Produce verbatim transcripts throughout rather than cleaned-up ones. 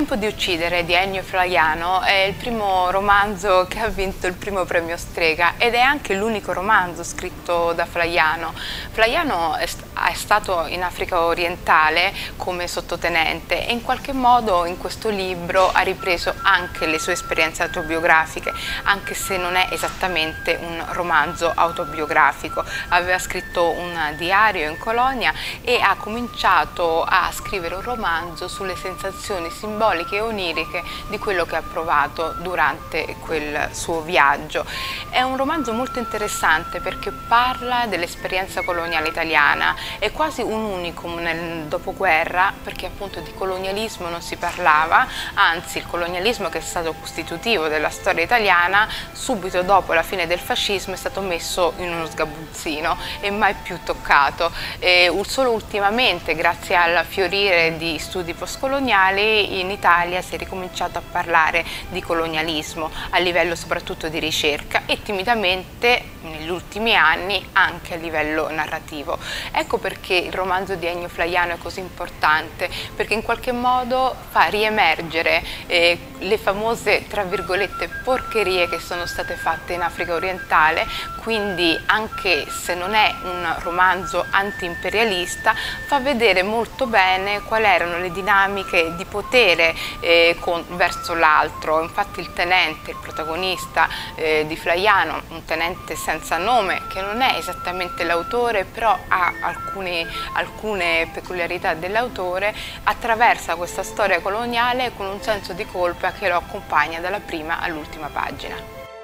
Tempo di uccidere di Ennio Flaiano è il primo romanzo che ha vinto il primo premio Strega ed è anche l'unico romanzo scritto da Flaiano. Flaiano è, st è stato in Africa orientale come sottotenente e in qualche modo in questo libro ha ripreso anche le sue esperienze autobiografiche, anche se non è esattamente un romanzo autobiografico. Aveva scritto un diario in colonia e ha cominciato a scrivere un romanzo sulle sensazioni simboliche e oniriche di quello che ha provato durante quel suo viaggio. È un romanzo molto interessante perché parla dell'esperienza coloniale italiana, è quasi un unicum nel dopoguerra perché appunto di colonialismo non si parlava, anzi il colonialismo, che è stato costitutivo della storia italiana, subito dopo la fine del fascismo è stato messo in uno sgabuzzino e mai più toccato. E solo ultimamente, grazie al fiorire di studi postcoloniali, in Italia si è ricominciato a parlare di colonialismo a livello soprattutto di ricerca e timidamente negli ultimi anni anche a livello narrativo. Ecco perché il romanzo di Ennio Flaiano è così importante, perché in qualche modo fa riemergere eh, le famose, tra virgolette, porcherie che sono state fatte in Africa orientale, quindi anche se non è un romanzo anti-imperialista fa vedere molto bene quali erano le dinamiche di potere Eh, con, verso l'altro. Infatti il tenente, il protagonista eh, di Flaiano, un tenente senza nome che non è esattamente l'autore, però ha alcune, alcune peculiarità dell'autore, attraversa questa storia coloniale con un senso di colpa che lo accompagna dalla prima all'ultima pagina.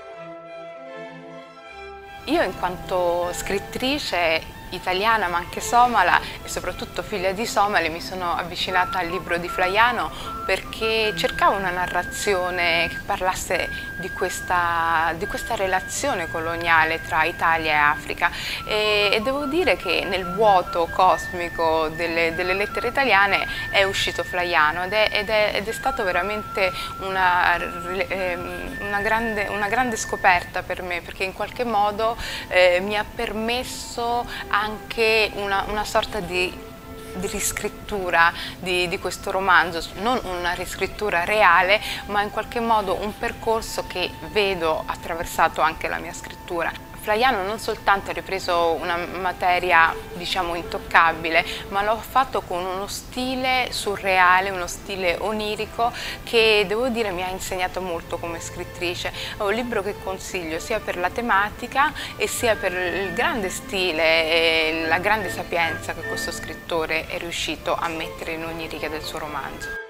Io, in quanto scrittrice italiana ma anche somala e soprattutto figlia di somali, mi sono avvicinata al libro di Flaiano perché cercavo una narrazione che parlasse di questa, di questa relazione coloniale tra Italia e Africa e, e devo dire che nel vuoto cosmico delle, delle lettere italiane è uscito Flaiano ed è, ed è, ed è stato veramente una, una, grande, una grande scoperta per me, perché in qualche modo eh, mi ha permesso anche una, una sorta di di riscrittura di, di questo romanzo, non una riscrittura reale, ma in qualche modo un percorso che vedo attraversato anche la mia scrittura. Flaiano non soltanto ha ripreso una materia, diciamo, intoccabile, ma l'ha fatto con uno stile surreale, uno stile onirico che, devo dire, mi ha insegnato molto come scrittrice. È un libro che consiglio sia per la tematica e sia per il grande stile e la grande sapienza che questo scrittore è riuscito a mettere in ogni riga del suo romanzo.